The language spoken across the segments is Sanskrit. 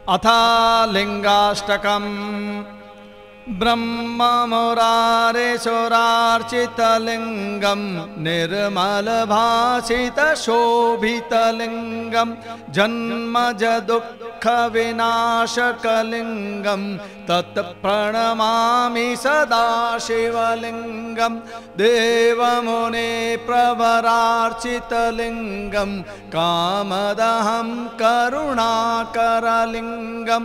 अथ लिंगाष्टकम् ब्रह्ममुरारेश्वरार्चितलिङ्गं निर्मलभासितशोभितलिङ्गं जन्मजदुःखविनाशकलिङ्गं तत्प्रणमामि सदा शिवलिङ्गं देवमुने प्रवरार्चितलिङ्गं कामदहं करुणाकरलिङ्गं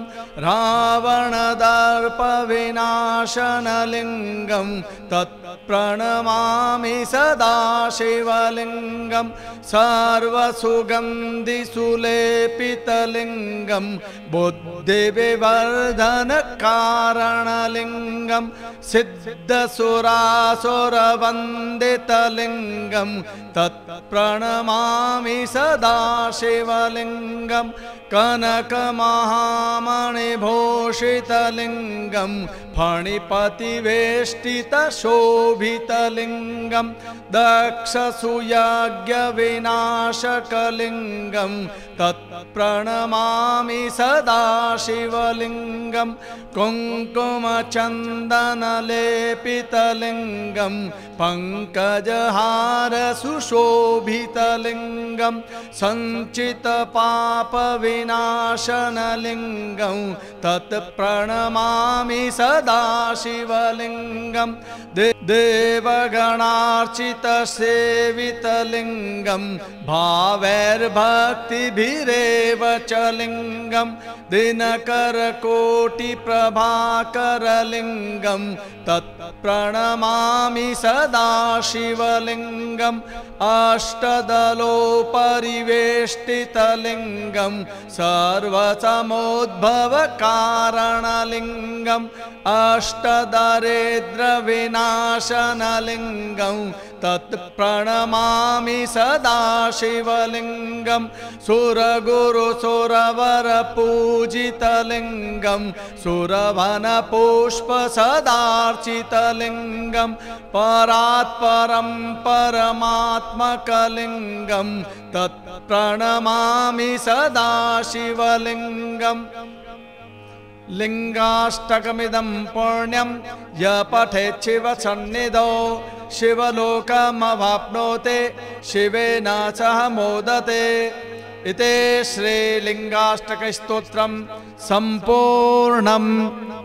रावणदर्पविनाशनलिङ्गं तत्प्रणमामि सदा शिवलिङ्गं सर्वसुगन्धिसुलेपितलिङ्गं बुद्धिविवर्धनकारणलिङ्गं सिद्धसुरासुरवन्दितलिङ्गं तत्प्रणमामि सदा शिवलिङ्गं कनकमहामणिभूषितलिङ्गं फणिपतिवेष्टितशोभितलिङ्गं दक्षसुयज्ञविनाशकलिङ्गं तत्प्रणमामि सदा शिवलिङ्गं कुङ्कुमचन्दनलेपितलिङ्गं पङ्कजहारसुशोभितलिङ्गं सञ्चितपापविनाशनलिङ्गं तत्प्रणमामि सदा शिवलिङ्गं देवगणार्चितसेवितलिङ्गं भावैर्भक्तिभिरेव च लिङ्गं दिनकरकोटिप्रभाकरलिङ्गं तत्प्रणमामि सदा शिवलिङ्गम् अष्टदलोपरिवेष्टितलिङ्गं सर्वसमुद्भवकारणलिङ्गं अष्टदरिद्रविनाशनलिङ्गं तत्प्रणमामि सदा शिवलिङ्गं सुरगुरुसुरवरपूजितलिङ्गं सुरवनपुष्पसदार्चितलिङ्गं परात्परं परमात्मकलिङ्गं तत्प्रणमामि सदा शिवलिङ्गम् लिंगाष्टकमिदं पुण्यं य पठेत् शिवसन्निधौ शिवलोकमवाप्नोति शिवेन सह मोदते। इति श्रीलिंगाष्टकस्तोत्रं सम्पूर्णम्।